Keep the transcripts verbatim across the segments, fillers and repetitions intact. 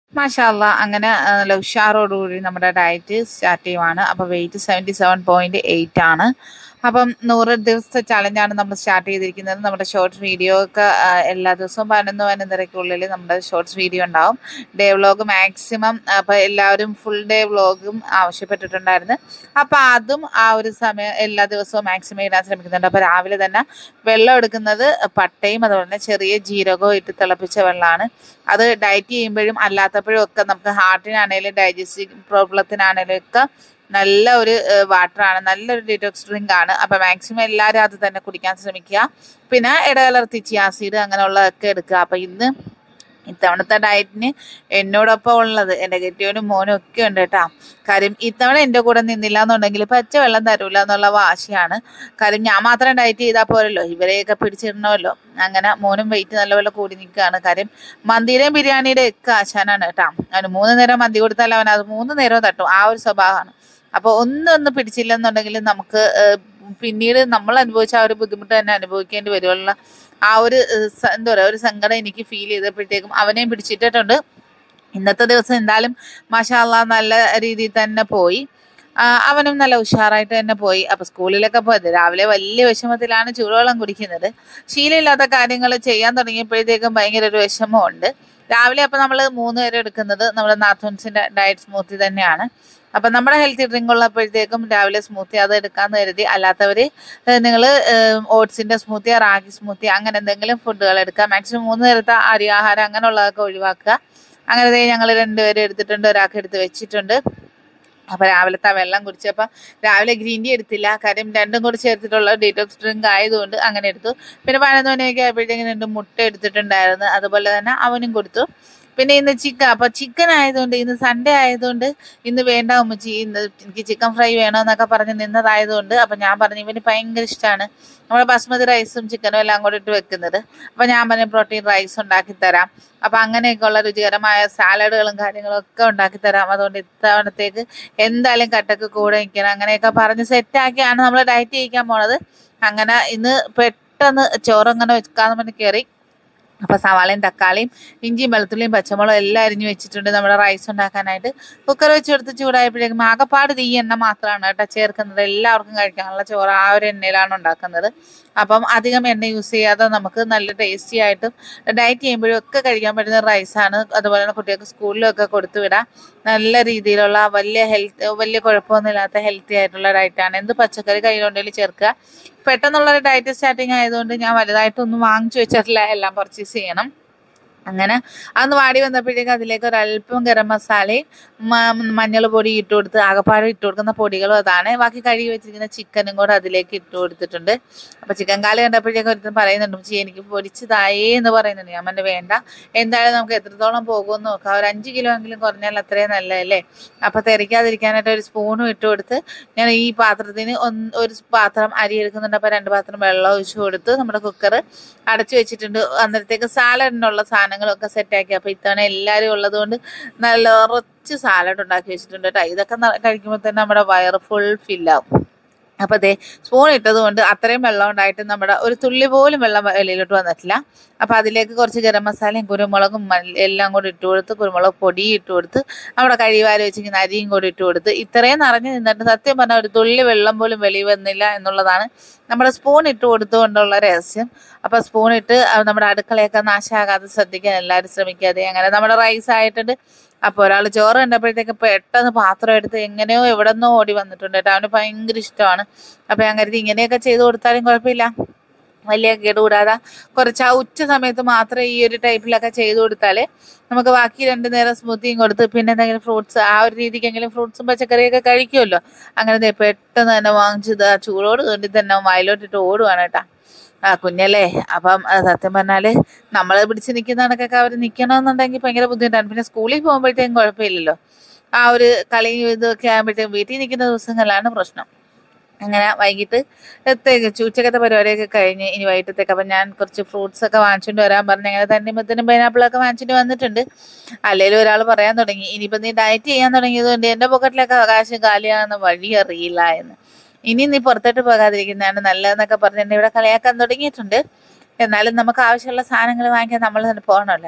മാഷാ അല്ലാ അങ്ങനെ നല്ല ഉഷാറോടുകൂടി നമ്മുടെ ഡയറ്റ് സ്റ്റാർട്ട് ചെയ്യുവാണ്. അപ്പോൾ weight seventy seven point eight ആണ്. അപ്പം നൂറ് ദിവസത്തെ ചലഞ്ചാണ് നമ്മൾ സ്റ്റാർട്ട് ചെയ്തിരിക്കുന്നത്. നമ്മുടെ ഷോർട്സ് വീഡിയോ ഒക്കെ ആ, എല്ലാ ദിവസവും പതിനൊന്ന് പതിനൊന്നരയ്ക്കുള്ളിൽ നമ്മുടെ ഷോർട്സ് വീഡിയോ ഉണ്ടാവും. ഡേ വ്ളോഗ് മാക്സിമം അപ്പോൾ എല്ലാവരും ഫുൾ ഡേ വ്ളോഗും ആവശ്യപ്പെട്ടിട്ടുണ്ടായിരുന്നു. അപ്പോൾ അതും ആ ഒരു സമയം എല്ലാ ദിവസവും മാക്സിമം ഇടാൻ ശ്രമിക്കുന്നുണ്ട്. അപ്പോൾ രാവിലെ തന്നെ വെള്ളം എടുക്കുന്നത് പട്ടയും അതുപോലെ തന്നെ ചെറിയ ജീരകവും ഇട്ട് തിളപ്പിച്ച വെള്ളമാണ്. അത് ഡയറ്റ് ചെയ്യുമ്പോഴും അല്ലാത്തപ്പോഴും ഒക്കെ നമുക്ക് ഹാർട്ടിനാണേലും ഡൈജസ്റ്റീവ് പ്രോബ്ലത്തിനാണേലും ഒക്കെ നല്ല ഒരു വാട്ടറാണ്, നല്ലൊരു ഡീറ്റോക്സ് ഡ്രിങ്ക് ആണ്. അപ്പം മാക്സിമം എല്ലാവരും അത് തന്നെ കുടിക്കാൻ ശ്രമിക്കുക. പിന്നെ ഇടകലർത്തി ചിയാസീഡ് അങ്ങനെയുള്ളതൊക്കെ എടുക്കുക. അപ്പം ഇന്ന് ഇത്തവണത്തെ ഡയറ്റിന് എന്നോടൊപ്പം ഉള്ളത് എൻ്റെ കെട്ടിയവനും മോനും ഒക്കെ ഉണ്ട് കേട്ടോ. കാര്യം ഇത്തവണ എൻ്റെ കൂടെ നിന്നില്ല എന്നുണ്ടെങ്കിൽ പച്ച വെള്ളം തരൂല എന്നുള്ള വാശിയാണ്. കാര്യം ഞാൻ മാത്രം ഡയറ്റ് ചെയ്താൽ പോരല്ലോ, ഇവരെയൊക്കെ പിടിച്ചിടണമല്ലോ. അങ്ങനെ മോനും വെയിറ്റ് നല്ലപോലെ കൂടി നിൽക്കുകയാണ്. കാര്യം മന്തിയുടെയും ബിരിയാണിയുടെയും ഒക്കെ ആശാനാണ് കേട്ടോ. അവന് മൂന്ന് നേരം മന്തി കൊടുത്താൽ അവൻ അത് മൂന്ന് നേരവും തട്ടും, ആ ഒരു സ്വഭാവമാണ്. അപ്പോൾ ഒന്നൊന്ന് പിടിച്ചില്ലെന്നുണ്ടെങ്കിൽ നമുക്ക് പിന്നീട് നമ്മൾ അനുഭവിച്ച ആ ഒരു ബുദ്ധിമുട്ട് തന്നെ അനുഭവിക്കേണ്ടി വരുമല്ലോ. ആ ഒരു എന്താ പറയുക, ഒരു സങ്കടം എനിക്ക് ഫീൽ ചെയ്തപ്പോഴത്തേക്കും അവനെയും പിടിച്ചിട്ടിട്ടുണ്ട്. ഇന്നത്തെ ദിവസം എന്തായാലും മാഷാ അല്ലാ നല്ല രീതിയിൽ തന്നെ പോയി. അവനും നല്ല ഉഷാറായിട്ട് തന്നെ പോയി. അപ്പോൾ സ്കൂളിലൊക്കെ പോയത് രാവിലെ വലിയ വിഷമത്തിലാണ് ചൂടുവെള്ളം കുടിക്കുന്നത്. ശീലമില്ലാത്ത കാര്യങ്ങൾ ചെയ്യാൻ തുടങ്ങിയപ്പോഴത്തേക്കും ഭയങ്കര ഒരു വിഷമമുണ്ട്. രാവിലെ അപ്പോൾ നമ്മൾ മൂന്ന് പേരും എടുക്കുന്നത് നമ്മുടെ നാത്തൂൻസിൻ്റെ ഡയറ്റ് സ്മൂത്തി തന്നെയാണ്. അപ്പം നമ്മുടെ ഹെൽത്തി ഡ്രിങ്ക് ഉള്ളപ്പോഴത്തേക്കും രാവിലെ സ്മൂത്തി അത് എടുക്കാമെന്ന് കരുതി. അല്ലാത്തവർ നിങ്ങൾ ഓട്സിൻ്റെ സ്മൂത്തി, റാഗി സ്മൂത്തി അങ്ങനെ എന്തെങ്കിലും ഫുഡുകൾ എടുക്കുക. മാക്സിമം മൂന്ന് നേരത്തെ അരി ആഹാരം അങ്ങനെയുള്ളതൊക്കെ ഒഴിവാക്കുക. അങ്ങനെ ഞങ്ങൾ രണ്ടുപേരും എടുത്തിട്ടുണ്ട്, ഒരാൾക്ക് എടുത്ത് വെച്ചിട്ടുണ്ട്. അപ്പോൾ രാവിലത്തെ വെള്ളം കുടിച്ചപ്പോൾ രാവിലെ ഗ്രീൻ ടീ എടുത്തില്ല, കാര്യം രണ്ടും കൂടി ചേർത്തിട്ടുള്ള ഡീറ്റോക്സ് ഡ്രിങ്ക് ആയതുകൊണ്ട് അങ്ങനെ എടുത്തു. പിന്നെ പതിനൊന്ന് മണിയൊക്കെ ആയപ്പോഴത്തേക്കും രണ്ട് മുട്ട എടുത്തിട്ടുണ്ടായിരുന്നു, അതുപോലെ തന്നെ അവനും കൊടുത്തു. പിന്നെ ഇന്ന് ചിക്കൻ, അപ്പോൾ ചിക്കൻ ആയതുകൊണ്ട് ഇന്ന് സൺഡേ ആയതുകൊണ്ട് ഇന്ന് വേണ്ട ഉമ്മച്ചി, ഇന്ന് എനിക്ക് ചിക്കൻ ഫ്രൈ വേണമെന്നൊക്കെ പറഞ്ഞ് നിന്നതായതുകൊണ്ട് അപ്പം ഞാൻ പറഞ്ഞു ഇവന് ഭയങ്കര ഇഷ്ടമാണ് നമ്മുടെ ബസ്മതി റൈസും ചിക്കനും എല്ലാം കൂടി ഇട്ട് വെക്കുന്നത്. അപ്പം ഞാൻ പറഞ്ഞു പ്രോട്ടീൻ റൈസ് ഉണ്ടാക്കി തരാം, അപ്പം അങ്ങനെയൊക്കെയുള്ള രുചികരമായ സാലഡുകളും കാര്യങ്ങളും ഒക്കെ ഉണ്ടാക്കി തരാം. അതുകൊണ്ട് ഇത്തവണത്തേക്ക് എന്തായാലും കട്ടക്ക് കൂടെ നിൽക്കണം അങ്ങനെയൊക്കെ പറഞ്ഞ് സെറ്റാക്കിയാണ് നമ്മൾ ഡയറ്റ് ചെയ്യിക്കാൻ പോണത്. അങ്ങനെ ഇന്ന് പെട്ടെന്ന് ചോറങ്ങനെ വെക്കാന്ന് പറഞ്ഞ് കയറി. അപ്പോൾ സവാളയും തക്കാളിയും ഇഞ്ചിയും വെളുത്തുള്ളിയും പച്ചമുളകും എല്ലാം അരിഞ്ഞ് വെച്ചിട്ടുണ്ട് നമ്മുടെ റൈസ് ഉണ്ടാക്കാനായിട്ട്. കുക്കർ വെച്ച് കൊടുത്ത് ചൂടായപ്പോഴേക്കും ആകെപ്പാട് തീ എണ്ണ മാത്രമാണ് കേട്ടോ ചേർക്കുന്നത്. എല്ലാവർക്കും കഴിക്കാനുള്ള ചോറ് ആ ഒരു എണ്ണയിലാണ് ഉണ്ടാക്കുന്നത്. അപ്പം അധികം എണ്ണ യൂസ് ചെയ്യാതെ നമുക്ക് നല്ല ടേസ്റ്റി ആയിട്ടും ഡയറ്റ് ചെയ്യുമ്പോഴും ഒക്കെ കഴിക്കാൻ പറ്റുന്ന റൈസാണ്. അതുപോലെ തന്നെ കുട്ടികൾക്ക് സ്കൂളിലൊക്കെ കൊടുത്തു വിടാം. നല്ല രീതിയിലുള്ള വലിയ ഹെൽത്ത് വലിയ കുഴപ്പമൊന്നുമില്ലാത്ത ഹെൽത്തി ആയിട്ടുള്ള ഡയറ്റാണ്. എന്ത് പച്ചക്കറി കയ്യിലുണ്ടെങ്കിൽ ചേർക്കുക. പെട്ടെന്നുള്ളൊരു ഡയറ്റ് സ്റ്റാർട്ടിങ് ആയതുകൊണ്ട് ഞാൻ വലുതായിട്ടൊന്നും വാങ്ങിച്ചു വെച്ചിട്ടില്ല, എല്ലാം പർച്ചേസ് ചെയ്യണം. അങ്ങനെ അന്ന് വാടി വന്നപ്പോഴേക്കും അതിലേക്ക് ഒരല്പം ഗരം മസാലയും മഞ്ഞൾ പൊടി ഇട്ട് കൊടുത്ത് ആകപ്പാട് ഇട്ട് കൊടുക്കുന്ന പൊടികളും അതാണ്. ബാക്കി കഴുകി വെച്ചിരിക്കുന്ന ചിക്കനും കൂടെ അതിലേക്ക് ഇട്ട് കൊടുത്തിട്ടുണ്ട്. അപ്പോൾ ചിക്കൻ കാല് കണ്ടപ്പോഴേക്കും ഒരുത്തം പറയുന്നുണ്ട് ഉമ്മച്ചി എനിക്ക് പൊരിച്ചതായേ എന്ന് പറയുന്നുണ്ട്. ഞാൻ പറഞ്ഞു വേണ്ട, എന്തായാലും നമുക്ക് എത്രത്തോളം പോകുമെന്ന് നോക്കാം. ഒരു അഞ്ച് കിലോ എങ്കിലും കുറഞ്ഞാൽ അത്രയും നല്ലതല്ലേ. അപ്പോൾ തെറിക്കാതിരിക്കാനായിട്ട് ഒരു സ്പൂണും ഇട്ട് കൊടുത്ത് ഞാൻ ഈ പാത്രത്തിന് ഒന്ന് ഒരു പാത്രം അരി എടുക്കുന്നുണ്ട്. അപ്പോൾ രണ്ട് പാത്രം വെള്ളം ഒഴിച്ച് കൊടുത്ത് നമ്മുടെ കുക്കർ അടച്ചു വെച്ചിട്ടുണ്ട്. അന്നേരത്തേക്ക് സാലഡിനുള്ള സാധനങ്ങളൊക്കെ സെറ്റാക്കി. അപ്പോൾ ഇത്തവണ എല്ലാവരും ഉള്ളതുകൊണ്ട് നല്ല കുറച്ച് സാലഡ് ഉണ്ടാക്കി വെച്ചിട്ടുണ്ട് കേട്ടോ. ഇതൊക്കെ കഴിക്കുമ്പോൾ തന്നെ നമ്മുടെ വയറ് ഫുൾ ഫില്ലാവും. അപ്പോൾ അതേ സ്പൂൺ ഇട്ടത് കൊണ്ട് അത്രയും വെള്ളം ഉണ്ടായിട്ട് നമ്മുടെ ഒരു തുള്ളി പോലും വെള്ളം വെളിയിലോട്ട് വന്നിട്ടില്ല. അപ്പോൾ അതിലേക്ക് കുറച്ച് ഗരം മസാലയും കുരുമുളകും എല്ലാം കൂടി ഇട്ട് കൊടുത്ത് കുരുമുളക് പൊടി ഇട്ട് കൊടുത്ത് നമ്മുടെ കഴിവാരി വെച്ചിരിക്കുന്ന അരിയും കൂടി ഇട്ട് കൊടുത്ത് ഇത്രയും നിറഞ്ഞ് നിന്നിട്ട് സത്യം പറഞ്ഞാൽ ഒരു തുള്ളി വെള്ളം പോലും വെളി വന്നില്ല എന്നുള്ളതാണ് നമ്മുടെ സ്പൂൺ ഇട്ട് കൊടുത്തുകൊണ്ടുള്ള രഹസ്യം. അപ്പോൾ സ്പൂൺ ഇട്ട് നമ്മുടെ അടുക്കളയൊക്കെ നാശമാകാതെ ശ്രദ്ധിക്കാൻ എല്ലാവരും ശ്രമിക്കാതെ. അങ്ങനെ നമ്മുടെ റൈസ് ആയിട്ടുണ്ട്. അപ്പോൾ ഒരാൾ ചോറ് കണ്ടപ്പോഴത്തേക്ക് പെട്ടെന്ന് പാത്രം എടുത്ത് എങ്ങനെയോ എവിടെ നിന്നോ ഓടി വന്നിട്ടുണ്ട് കേട്ടോ. അവന് ഭയങ്കര ഇഷ്ടമാണ്. അപ്പോൾ ഞാൻ കരുതി ഇങ്ങനെയൊക്കെ ചെയ്ത് കൊടുത്താലും കുഴപ്പമില്ല, വലിയ കേടുകൂടാതെ കുറച്ച് ആ ഉച്ച സമയത്ത് മാത്രമേ ഈ ഒരു ടൈപ്പിലൊക്കെ ചെയ്ത് കൊടുത്താൽ നമുക്ക് ബാക്കി രണ്ട് നേരം സ്മൂത്തിയും കൊടുത്ത് പിന്നെ എന്തെങ്കിലും ഫ്രൂട്ട്സ് ആ ഒരു രീതിക്കെങ്കിലും ഫ്രൂട്ട്സും പച്ചക്കറിയൊക്കെ കഴിക്കുമല്ലോ. അങ്ങനെ പെട്ടെന്ന് തന്നെ വാങ്ങിച്ചത് ആ ചൂടോട് വേണ്ടി തന്നെ വയലോട്ടിട്ട് ഓടുവാണ് കേട്ടോ. ആ കുഞ്ഞല്ലേ. അപ്പം സത്യം പറഞ്ഞാൽ നമ്മൾ പിടിച്ച് നിൽക്കുന്ന കണക്കൊക്കെ അവർ നിൽക്കണമെന്നുണ്ടെങ്കിൽ ഭയങ്കര ബുദ്ധിമുട്ടാണ്. പിന്നെ സ്കൂളിൽ പോകുമ്പോഴത്തേക്കും കുഴപ്പമില്ലല്ലോ. ആ ഒരു കളിയും ഇതൊക്കെ ആകുമ്പോഴത്തേക്കും വീട്ടിൽ നിൽക്കുന്ന ദിവസങ്ങളിലാണ് പ്രശ്നം. അങ്ങനെ വൈകിട്ട് ഉച്ചക്കത്തെ പരിപാടിയൊക്കെ കഴിഞ്ഞ് ഇനി വൈകിട്ടത്തേക്ക് അപ്പം ഞാൻ കുറച്ച് ഫ്രൂട്ട്സ് ഒക്കെ വാങ്ങിച്ചുകൊണ്ട് വരാൻ പറഞ്ഞു. അങ്ങനെ തണ്ണിമത്തനും പൈനാപ്പിളൊക്കെ വാങ്ങിച്ചിട്ട് വന്നിട്ടുണ്ട്. അല്ലെങ്കിൽ ഒരാൾ പറയാൻ തുടങ്ങി ഇനിയിപ്പോൾ നീ ഡയറ്റ് ചെയ്യാൻ തുടങ്ങിയതുകൊണ്ട് എൻ്റെ പോക്കറ്റിലൊക്കെ കാശ് കാലിയാകുന്ന വഴി അറിയില്ല എന്ന്. ഇനി നീ പുറത്തോട്ട് പോകാതിരിക്കുന്നതാണ് നല്ലതെന്നൊക്കെ പറഞ്ഞ് എന്നെ ഇവിടെ കളിയാക്കാൻ തുടങ്ങിയിട്ടുണ്ട്. എന്നാലും നമുക്ക് ആവശ്യമുള്ള സാധനങ്ങൾ വാങ്ങിക്കാൻ നമ്മൾ തന്നെ പോകണമല്ലോ.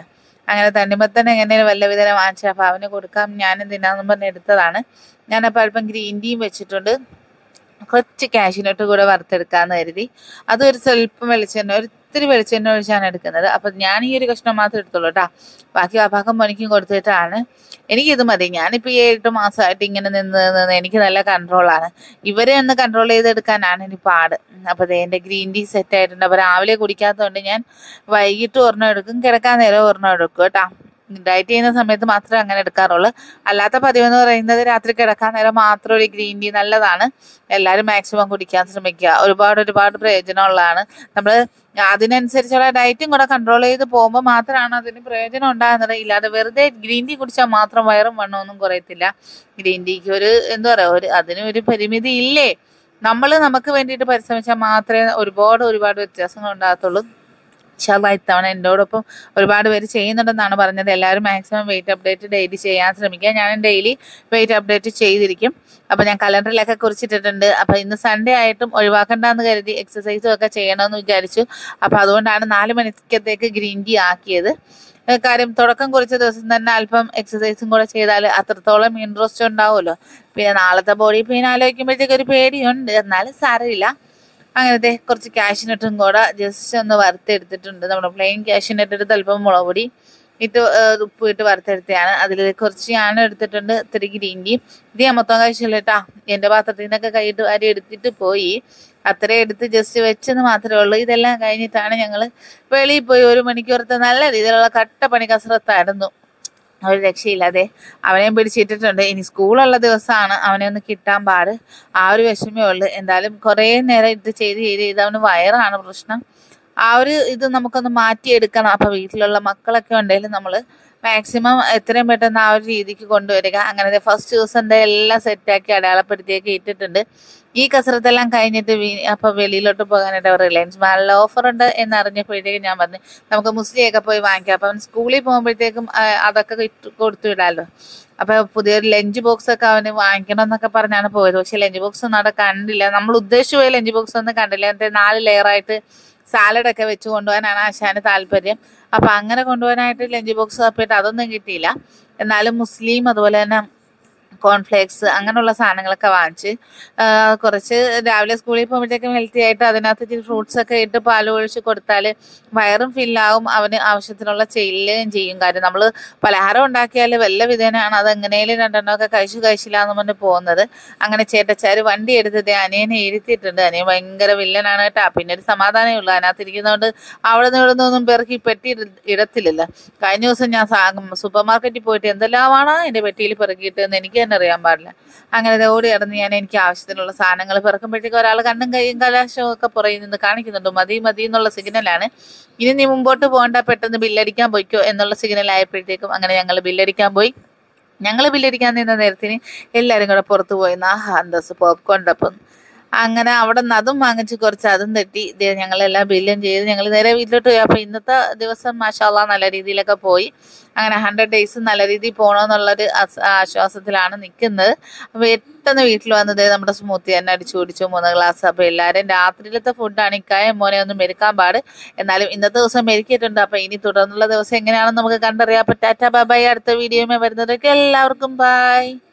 അങ്ങനെ തണ്ണിമത്തൻ എങ്ങനെയും വല്ല വിധേന വാങ്ങിച്ചു. അപ്പോൾ അവന് കൊടുക്കാം, ഞാനും തിന്നാമെന്ന് പറഞ്ഞ് എടുത്തതാണ്. ഞാനപ്പോൾ അല്പം ഗ്രീൻ ടീയും വെച്ചിട്ടുണ്ട്. കുറച്ച് കാഷ്യൂനട്ട് കൂടെ വറുത്തെടുക്കാമെന്ന് കരുതി. അതൊരു സ്വല്പം വെളിച്ചെണ്ണ, ഒരിത്തിരി വെളിച്ചെണ്ണ ഒഴിച്ചാണ് എടുക്കുന്നത്. അപ്പം ഞാൻ ഈ ഒരു കഷ്ണം മാത്രം എടുത്തുള്ളൂ കേട്ടോ. ബാക്കി വാപ്പാക്കും പണിക്കും കൊടുത്തിട്ടാണ്. എനിക്കിത് മതി. ഞാനിപ്പോൾ ഈ എട്ട് മാസമായിട്ട് ഇങ്ങനെ നിന്ന് നിന്ന് എനിക്ക് നല്ല കൺട്രോളാണ്. ഇവരെ ഒന്ന് കൺട്രോൾ ചെയ്തെടുക്കാനാണ് ഇനി പാട്. അപ്പോൾ ദേ എൻ്റെ ഗ്രീൻ ടീ സെറ്റ് ആയിട്ടുണ്ട്. അപ്പോൾ രാവിലെ കുടിക്കാത്തതുകൊണ്ട് ഞാൻ വൈകിട്ട് ഒരെണ്ണം എടുക്കും, കിടക്കാൻ നേരം ഒരെണ്ണം എടുക്കും കേട്ടോ. ഡയറ്റ് ചെയ്യുന്ന സമയത്ത് മാത്രമേ അങ്ങനെ എടുക്കാറുള്ളൂ. അല്ലാത്ത പതിവെന്ന് പറയുന്നത് രാത്രി കിടക്കാൻ നേരം മാത്രം ഒരു ഗ്രീൻ ടീ നല്ലതാണ്. എല്ലാവരും മാക്സിമം കുടിക്കാൻ ശ്രമിക്കുക. ഒരുപാട് ഒരുപാട് പ്രയോജനമുള്ളതാണ്. നമ്മൾ അതിനനുസരിച്ചുള്ള ഡയറ്റും കൂടെ കൺട്രോൾ ചെയ്ത് പോകുമ്പോൾ മാത്രമാണ് അതിന് പ്രയോജനം ഉണ്ടാകുന്നത്. ഇല്ലാതെ വെറുതെ ഗ്രീൻ ടീ കുടിച്ചാൽ മാത്രം വയറും വണ്ണമൊന്നും കുറയത്തില്ല. ഗ്രീൻ ടീക്ക് ഒരു എന്താ പറയുക, ഒരു അതിന് ഒരു പരിമിതി ഇല്ലേ. നമ്മൾ നമുക്ക് വേണ്ടിയിട്ട് പരിശ്രമിച്ചാൽ മാത്രമേ ഒരുപാട് ഒരുപാട് വ്യത്യാസങ്ങൾ ഉണ്ടാകത്തുള്ളൂ. ഇൻഷാല്ലാ ഇത്തവണ എന്നോടൊപ്പം ഒരുപാട് പേര് ചെയ്യുന്നുണ്ടെന്നാണ് പറഞ്ഞത്. എല്ലാവരും മാക്സിമം വെയിറ്റ് അപ്ഡേറ്റ് ഡെയിലി ചെയ്യാൻ ശ്രമിക്കുക. ഞാൻ ഡെയിലി വെയിറ്റ് അപ്ഡേറ്റ് ചെയ്തിരിക്കും. അപ്പോൾ ഞാൻ കലണ്ടറിലൊക്കെ കുറിച്ചിട്ടിട്ടുണ്ട്. അപ്പോൾ ഇന്ന് സൺഡേ ആയിട്ടും ഒഴിവാക്കണ്ടെന്ന് കരുതി എക്സസൈസും ഒക്കെ ചെയ്യണമെന്ന് വിചാരിച്ചു. അപ്പോൾ അതുകൊണ്ടാണ് നാല് മണിക്കത്തേക്ക് ഗ്രീൻ ടീ ആക്കിയത്. കാര്യം തുടക്കം കുറിച്ച ദിവസം തന്നെ അല്പം എക്സസൈസും കൂടെ ചെയ്താൽ അത്രത്തോളം ഇൻട്രസ്റ്റ് ഉണ്ടാവുമല്ലോ. പിന്നെ നാളത്തെ ബോഡി പെയിൻ ആലോചിക്കുമ്പോഴത്തേക്ക് ഒരു പേടിയുണ്ട്, എന്നാലും സാരമില്ല. അങ്ങനത്തെ കുറച്ച് കാഷ്യൂനട്ടും കൂടെ ജസ്റ്റ് ഒന്ന് വറുത്തെടുത്തിട്ടുണ്ട്. നമ്മുടെ പ്ലെയിൻ കാഷ്യൂനട്ട് എടുത്ത് അല്പം മുളക് പൊടി ഇട്ട് ഉപ്പ് ഇട്ട് വറുത്തെടുത്തതാണ്. അതിൽ കുറച്ച് ഞാൻ എടുത്തിട്ടുണ്ട്, ഇത്തിരി ഗ്രീൻ ടീ. ഇത് ഞാൻ മൊത്തം കഴിച്ചില്ല കേട്ടാ. എൻ്റെ പാത്രത്തിൽ നിന്നൊക്കെ കൈയിട്ട് വാരി എടുത്തിട്ട് പോയി. അത്രയും എടുത്ത് ജസ്റ്റ് വെച്ചെന്ന് മാത്രമേ ഉള്ളൂ. ഇതെല്ലാം കഴിഞ്ഞിട്ടാണ് ഞങ്ങൾ വെളിയിൽ പോയി. ഒരു മണിക്കൂറത്തെ നല്ല രീതിയിലുള്ള കട്ടപ്പണി കസരത്തായിരുന്നു. ഒരു രക്ഷയില്ലാതെ അവനെയും പിടിച്ചിട്ടിട്ടുണ്ട്. ഇനി സ്കൂളുള്ള ദിവസമാണ് അവനെ ഒന്ന് കിട്ടാൻ പാട്. ആ ഒരു വിഷമേ ഉള്ളു. എന്തായാലും കുറേ നേരം ഇത് ചെയ്ത് ചെയ്ത് ചെയ്ത് അവന് വയറാണ് പ്രശ്നം. ആ ഒരു ഇത് നമുക്കൊന്ന് മാറ്റിയെടുക്കണം. അപ്പോൾ വീട്ടിലുള്ള മക്കളൊക്കെ ഉണ്ടെങ്കിൽ നമ്മൾ മാക്സിമം എത്രയും പെട്ടെന്ന് ആ ഒരു രീതിക്ക് കൊണ്ടുവരിക. അങ്ങനത്തെ ഫസ്റ്റ് ദിവസത്തെ എല്ലാം സെറ്റാക്കി അടയാളപ്പെടുത്തിയൊക്കെ ഇട്ടിട്ടുണ്ട്. ഈ കസരത്തെല്ലാം കഴിഞ്ഞിട്ട് വീ അപ്പോൾ വെളിയിലോട്ട് പോകാനായിട്ട് റിലയൻസ് മാളിൽ ഓഫർ ഉണ്ട് എന്നറിഞ്ഞപ്പോഴത്തേക്കും ഞാൻ പറഞ്ഞു നമുക്ക് മുസ്ലിയൊക്കെ പോയി വാങ്ങിക്കാം. അപ്പം സ്കൂളിൽ പോകുമ്പോഴത്തേക്കും അതൊക്കെ ഇട്ട് കൊടുത്തു വിടാമല്ലോ. അപ്പോൾ പുതിയൊരു ലഞ്ച് ബോക്സ് ഒക്കെ അവന് വാങ്ങിക്കണം എന്നൊക്കെ പറഞ്ഞാണ് പോയത്. പക്ഷെ ലഞ്ച് ബോക്സ് ഒന്നും അവിടെ കണ്ടില്ല. നമ്മൾ ഉദ്ദേശിച്ചു പോയ ലഞ്ച് ബോക്സ് ഒന്നും കണ്ടില്ല. എന്നിട്ട് നാല് ലെയറായിട്ട് സാലഡൊക്കെ വെച്ച് കൊണ്ടുപോകാനാണ് ആശാന് താല്പര്യം. അപ്പം അങ്ങനെ കൊണ്ടുപോകാനായിട്ട് ലഞ്ച് ബോക്സ് തപ്പിയിട്ട് അതൊന്നും കിട്ടിയില്ല. എന്നാലും മുസ്ലിം അതുപോലെ തന്നെ കോൺഫ്ലേക്സ് അങ്ങനെയുള്ള സാധനങ്ങളൊക്കെ വാങ്ങിച്ച് കുറച്ച് രാവിലെ സ്കൂളിൽ പോകുമ്പോഴത്തേക്കും ഹെൽത്തി ആയിട്ട് അതിനകത്ത് ഇച്ചിരി ഫ്രൂട്ട്സ് ഒക്കെ ഇട്ട് പാൽ ഒഴിച്ച് കൊടുത്താൽ വയറും ഫില്ലാവും, അവന് ആവശ്യത്തിനുള്ള ചെല്ലുകയും ചെയ്യും. കാര്യം നമ്മൾ പലഹാരം ഉണ്ടാക്കിയാൽ വല്ല വിധേനയാണ് അത് എങ്ങനെയും രണ്ടെണ്ണമൊക്കെ കഴിച്ചു കഴിച്ചില്ല എന്ന് പറഞ്ഞ് പോകുന്നത്. അങ്ങനെ ചേട്ടച്ചാർ വണ്ടി എടുത്തത് അനിയനെ ഇരുത്തിയിട്ടുണ്ട്. അനിയൻ ഭയങ്കര വില്ലനാണ് കേട്ടോ. പിന്നെ ഒരു സമാധാനമേ ഉള്ളൂ, അതിനകത്ത് ഇരിക്കുന്നതുകൊണ്ട് അവിടെ നിന്ന് ഇവിടെ നിന്നൊന്നും പെറുക്കി പെട്ടി ഇടത്തില്ലല്ലോ. കഴിഞ്ഞ ദിവസം ഞാൻ സൂപ്പർ മാർക്കറ്റിൽ പോയിട്ട് എന്തെല്ലാമാണ് എൻ്റെ പെട്ടിയിൽ പെറുക്കിയിട്ടെന്ന് എനിക്ക് തന്നെ അറിയാൻ പാടില്ല. അങ്ങനെ ഓടി കിടന്ന് ഞാൻ എനിക്ക് ആവശ്യത്തിനുള്ള സാധനങ്ങൾ പെറുക്കുമ്പോഴത്തേക്ക് ഒരാൾ കണ്ണും കൈയും കലാശവും ഒക്കെ പുറകിൽ നിന്ന് കാണിക്കുന്നുണ്ട്. മതി മതി എന്നുള്ള സിഗ്നലാണ്. ഇനി നീ മുമ്പോട്ട് പോകണ്ട, പെട്ടെന്ന് ബില്ലടിക്കാൻ പോയിക്കോ എന്നുള്ള സിഗ്നൽ ആയപ്പോഴത്തേക്കും അങ്ങനെ ഞങ്ങൾ ബില്ലടിക്കാൻ പോയി. ഞങ്ങൾ ബില്ലടിക്കാൻ നിന്ന നേരത്തിന് എല്ലാവരും കൂടെ പുറത്തു പോയി. ആഹാ അന്തസ് പോപ്കോൺ അപ്പം അങ്ങനെ അവിടെ നിന്ന് അതും വാങ്ങിച്ച് കുറച്ച് അതും തട്ടി ഞങ്ങളെല്ലാം ബില്ലും ചെയ്ത് ഞങ്ങൾ നേരെ വീട്ടിലോട്ട് പോയി. അപ്പോൾ ഇന്നത്തെ ദിവസം മാഷാല്ലാ നല്ല രീതിയിലൊക്കെ പോയി. അങ്ങനെ ഹൺഡ്രഡ് ഡേയ്സ് നല്ല രീതിയിൽ പോകണമെന്നുള്ളൊരു ആശ്വാസത്തിലാണ് നിൽക്കുന്നത്. അപ്പോൾ പെട്ടെന്ന് വീട്ടിൽ വന്നത് നമ്മുടെ സ്മൂത്തി തന്നെ അടിച്ചു കുടിച്ചു മൂന്ന് ഗ്ലാസ്. അപ്പോൾ എല്ലാവരും രാത്രിയിലത്തെ ഫുഡാണ് ഇക്കായ മോനെ ഒന്നും മെരുക്കാൻ പാട്. എന്നാലും ഇന്നത്തെ ദിവസം മെരുക്കിയിട്ടുണ്ട്. അപ്പോൾ ഇനി തുടർന്നുള്ള ദിവസം എങ്ങനെയാണെന്ന് നമുക്ക് കണ്ടറിയാം. അപ്പോൾ ടാറ്റാ ബൈ ബൈ. അടുത്ത വീഡിയോയുമായി വരുന്നതൊക്കെ എല്ലാവർക്കും ബൈ.